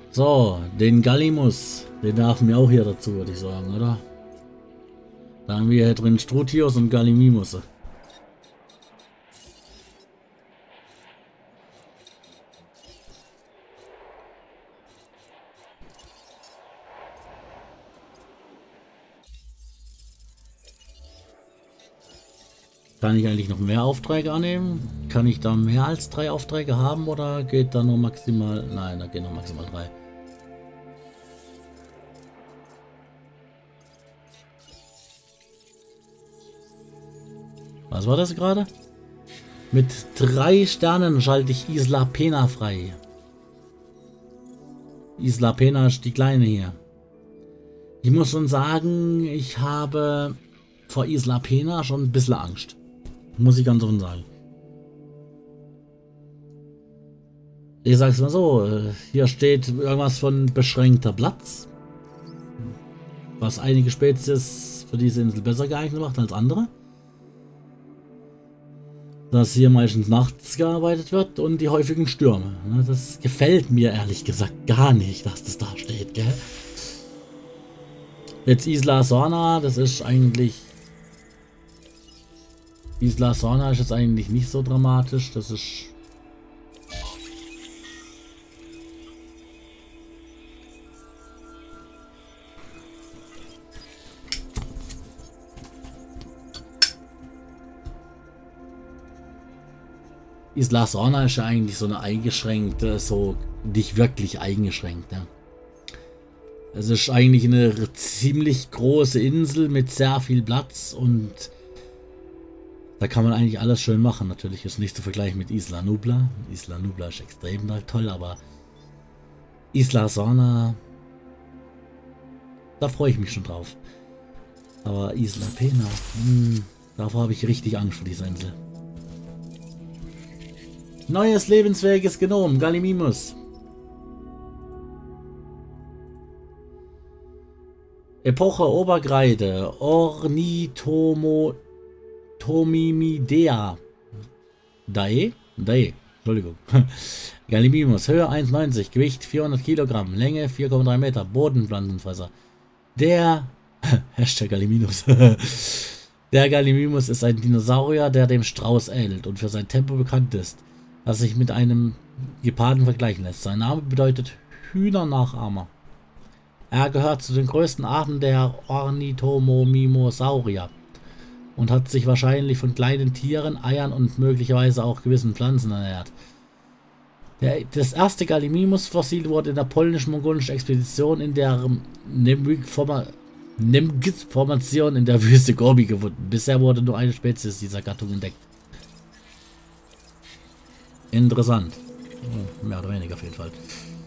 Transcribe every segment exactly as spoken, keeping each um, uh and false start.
So, den Gallimus, den darf mir auch hier dazu, würde ich sagen, oder? Da haben wir hier drin Strutius und Gallimimus. Kann ich eigentlich noch mehr Aufträge annehmen? Kann ich da mehr als drei Aufträge haben oder geht da nur maximal... Nein, da gehen nur maximal drei. Was war das gerade? Mit drei Sternen schalte ich Isla Pena frei. Isla Pena ist die kleine hier. Ich muss schon sagen, ich habe vor Isla Pena schon ein bisschen Angst. Muss ich ganz offen sagen. Ich sag's mal so, hier steht irgendwas von beschränkter Platz. Was einige Spezies für diese Insel besser geeignet macht als andere. Dass hier meistens nachts gearbeitet wird und die häufigen Stürme. Das gefällt mir ehrlich gesagt gar nicht, dass das da steht, gell? Jetzt Isla Sorna, das ist eigentlich... Isla Sorna ist jetzt eigentlich nicht so dramatisch, das ist... Isla Sorna ist ja eigentlich so eine eingeschränkte, so nicht wirklich eingeschränkt. Ja. Es ist eigentlich eine ziemlich große Insel mit sehr viel Platz und da kann man eigentlich alles schön machen. Natürlich ist nicht zu vergleichen mit Isla Nubla. Isla Nubla ist extrem toll, aber Isla Sorna, da freue ich mich schon drauf. Aber Isla Pena, mh, davor habe ich richtig Angst vor dieser Insel. Neues lebensfähiges Genom, Gallimimus. Epoche Oberkreide, Ornithomimidea. Dae? Dae, Entschuldigung. Gallimimus, Höhe eins neunzig, Gewicht vierhundert Kilogramm, Länge vier Komma drei Meter, Bodenpflanzenfresser. Der Hashtag Gallimimus. Der Gallimimus ist ein Dinosaurier, der dem Strauß ähnelt und für sein Tempo bekannt ist, das sich mit einem Geparden vergleichen lässt. Sein Name bedeutet Hühnernachahmer. Er gehört zu den größten Arten der Ornithomimosaurier und hat sich wahrscheinlich von kleinen Tieren, Eiern und möglicherweise auch gewissen Pflanzen ernährt. Der, das erste Gallimimus-Fossil wurde in der polnisch-mongolischen Expedition in der Nemgit-Formation in der Wüste Gobi gefunden. Bisher wurde nur eine Spezies dieser Gattung entdeckt. Interessant. Oh, mehr oder weniger auf jeden Fall.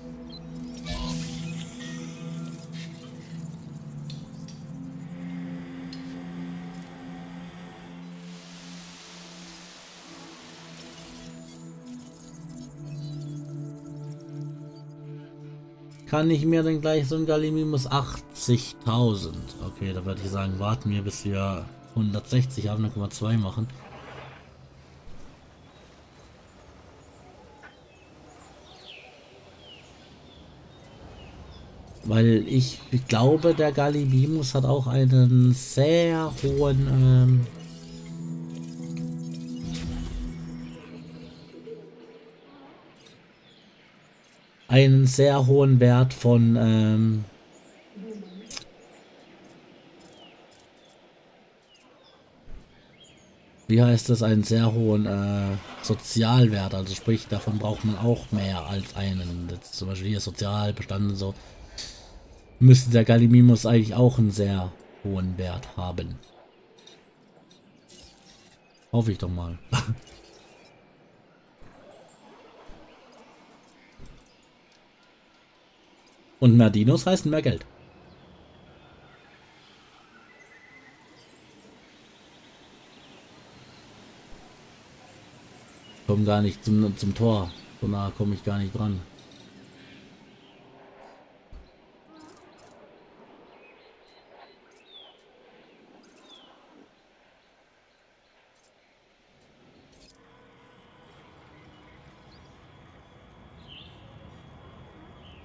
Kann ich mir denn gleich so ein Gallimimus achtzigtausend? Okay, da würde ich sagen, warten wir bis wir hundertsechzig haben, dann können wir zwei machen. Weil ich glaube, der Gallimimus hat auch einen sehr hohen... Ähm einen sehr hohen Wert von... Ähm wie heißt das? Einen sehr hohen äh, Sozialwert. Also sprich, davon braucht man auch mehr als einen. Jetzt zum Beispiel hier Sozialbestand und so. Müsste der Gallimimus eigentlich auch einen sehr hohen Wert haben. Hoffe ich doch mal. Und mehr Dinos heißen mehr Geld. Komm gar nicht zum, zum Tor. So nah komme ich gar nicht dran.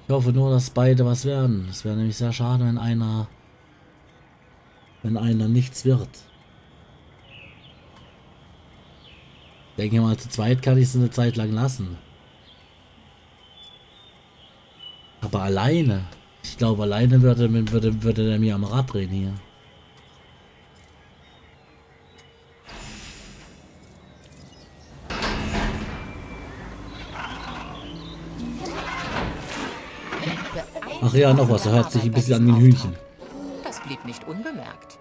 Ich hoffe nur, dass beide was werden. Es wäre nämlich sehr schade, wenn einer, wenn einer nichts wird. Ich denke mal, zu zweit kann ich es eine Zeit lang lassen. Aber alleine, ich glaube, alleine würde, würde, würde der mir am Rad drehen hier. Ach ja, noch was, er hört sich ein bisschen an wie ein Hühnchen. Das blieb nicht unbemerkt.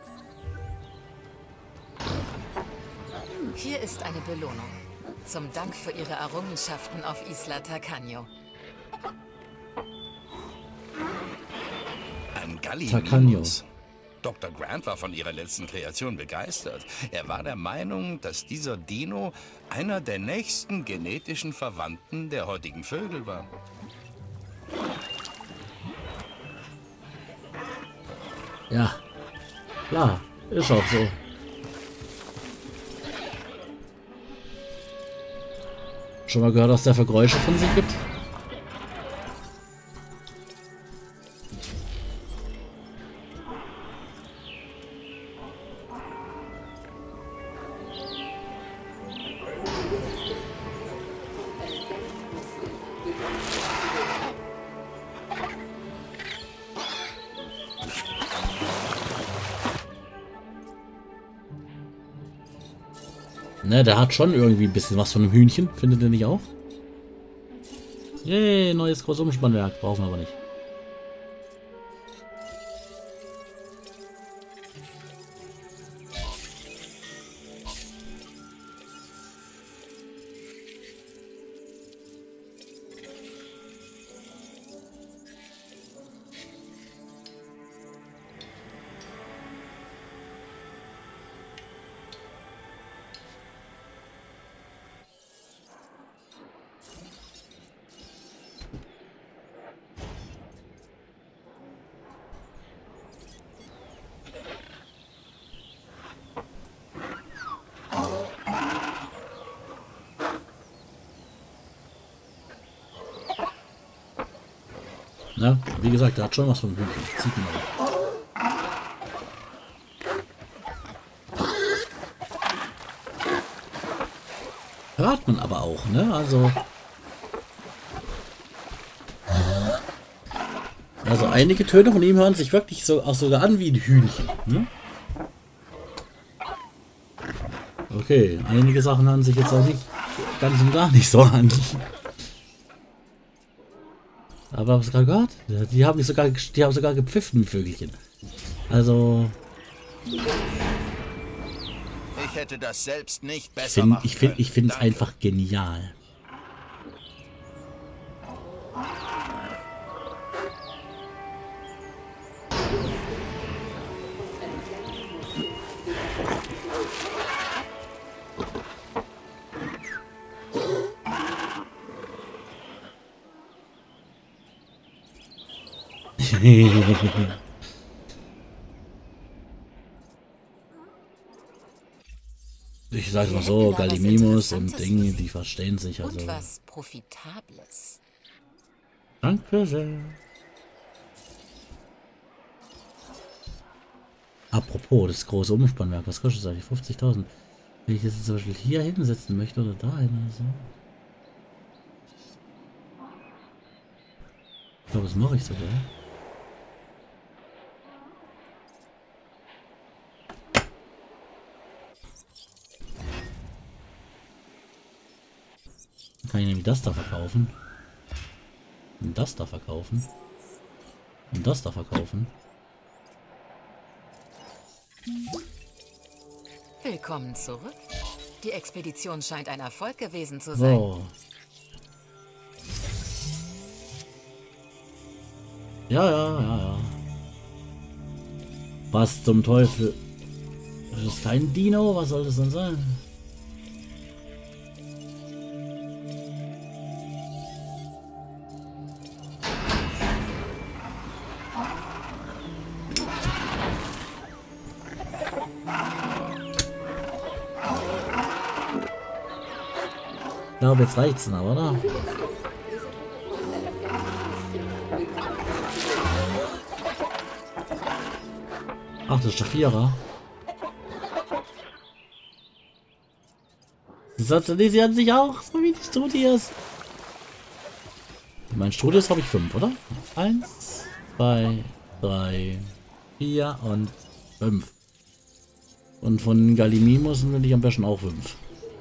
Hier ist eine Belohnung. Zum Dank für Ihre Errungenschaften auf Isla Tacaño. Ein Tacaño. Gallimimus. Doktor Grant war von ihrer letzten Kreation begeistert. Er war der Meinung, dass dieser Dino einer der nächsten genetischen Verwandten der heutigen Vögel war. Ja, klar, ist auch so. Schon mal gehört, dass der für Geräusche von sich gibt? Ne, der hat schon irgendwie ein bisschen was von einem Hühnchen, findet ihr nicht auch? Yay, neues Großumspannwerk, brauchen wir aber nicht. Ja, wie gesagt, der hat schon was von Hühnchen. Sieht man auch. Hört man aber auch, ne? Also. Also einige Töne von ihm hören sich wirklich so auch sogar an wie ein Hühnchen. Ne? Okay, einige Sachen hören sich jetzt auch nicht ganz und gar nicht so an. Aber was gerade gehört? Die haben mich sogar, die haben sogar gepfiffen, die Vögelchen. Also. Ich hätte das selbst nicht besser Find, machen ich finde, ich finde es Danke. einfach genial. Ich sag mal so, Gallimimus und Dinge, die verstehen sich also. Und was Profitables. Danke sehr. Apropos, das große Umspannwerk, was kostet das eigentlich? fünfzigtausend. Wenn ich das jetzt zum Beispiel hier hinsetzen möchte oder dahin oder so. Ich glaube, das mache ich sogar. Dann kann ich nämlich das da verkaufen. Und das da verkaufen. Und das da verkaufen. Willkommen zurück. Die Expedition scheint ein Erfolg gewesen zu sein. So. Ja, ja, ja, ja. Was zum Teufel? Das ist kein Dino, was soll das denn sein? Ich glaube, jetzt reicht's noch, oder? Ach, das ist der Vierer. Sie sozialisieren sich auch, so wie die Studios. Mein Studios habe ich fünf, oder? Eins, zwei, drei, vier und fünf. Und von Gallimimus will ich am besten auch fünf.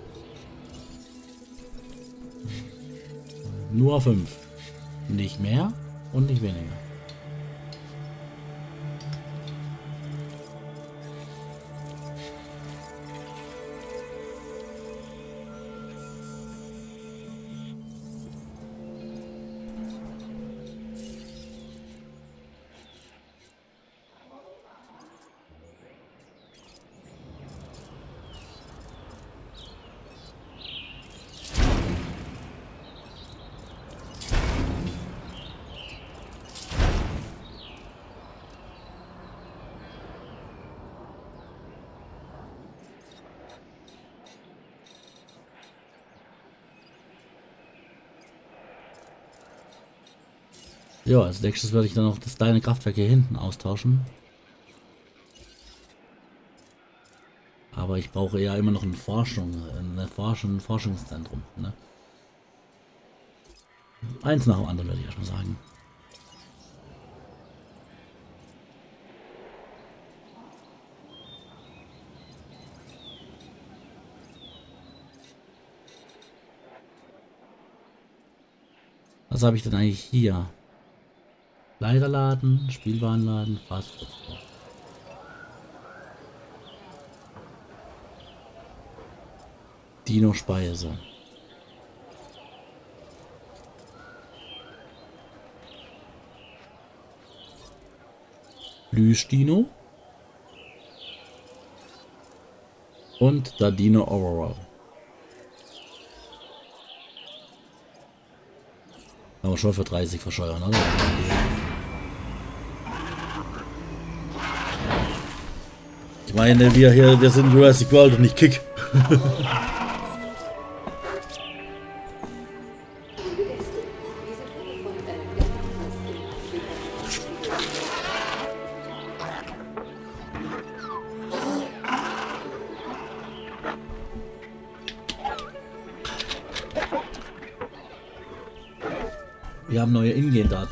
Nur fünf. Nicht mehr und nicht weniger. Ja, als nächstes werde ich dann noch das kleine Kraftwerk hier hinten austauschen. Aber ich brauche ja immer noch eine Forschung, eine Forschung, ein Forschungszentrum. Ne? Eins nach dem anderen würde ich erstmal sagen. Was habe ich denn eigentlich hier? Leiterladen, Spielwarenladen, Fast. Dino-Speise. Plüsch-Dino. Und der Dino Overall. Aber schon für dreißig verscheuern, oder? Ich meine, wir hier, wir sind Jurassic World und nicht Kick. Wir haben neue Ingame-Daten.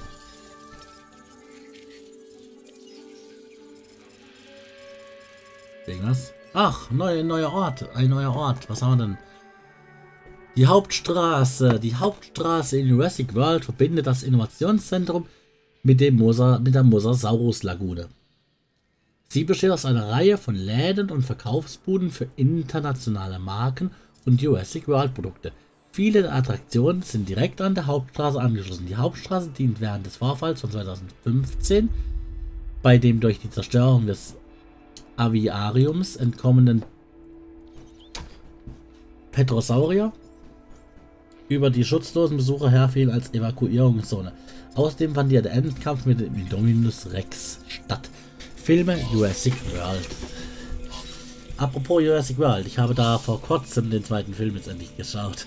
Irgendwas? Ach, neue, neuer Ort. Ein neuer Ort. Was haben wir denn? Die Hauptstraße. Die Hauptstraße in Jurassic World verbindet das Innovationszentrum mit, dem Mosa, mit der Mosasaurus-Lagune. Sie besteht aus einer Reihe von Läden und Verkaufsbuden für internationale Marken und Jurassic World Produkte. Viele der Attraktionen sind direkt an der Hauptstraße angeschlossen. Die Hauptstraße dient während des Vorfalls von zweitausendfünfzehn, bei dem durch die Zerstörung des Aviariums entkommenen Petrosaurier über die schutzlosen Besucher herfiel, als Evakuierungszone. Außerdem fand hier der Endkampf mit dem Indominus Rex statt. Filme Jurassic World. Apropos Jurassic World, ich habe da vor kurzem den zweiten Film jetzt endlich geschaut.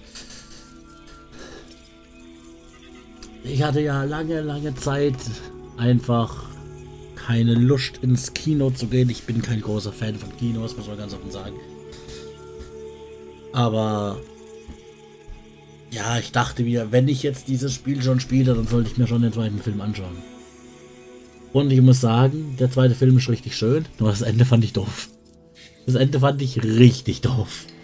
Ich hatte ja lange, lange Zeit einfach keine Lust ins Kino zu gehen. Ich bin kein großer Fan von Kinos, muss man ganz offen sagen. Aber ja, ich dachte mir, wenn ich jetzt dieses Spiel schon spiele, dann sollte ich mir schon den zweiten Film anschauen. Und ich muss sagen, der zweite Film ist richtig schön, nur das Ende fand ich doof. Das Ende fand ich richtig doof.